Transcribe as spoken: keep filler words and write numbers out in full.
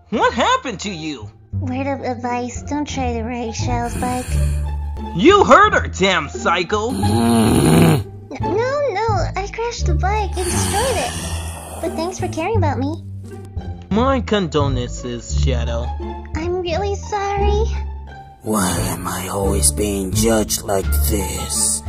What happened to you? Word of advice, don't try to ride Xiao's bike. You hurt her, damn psycho! No, no, I crashed the bike and destroyed it. But thanks for caring about me. My condolences, Shadow. I'm really sorry. Why am I always being judged like this?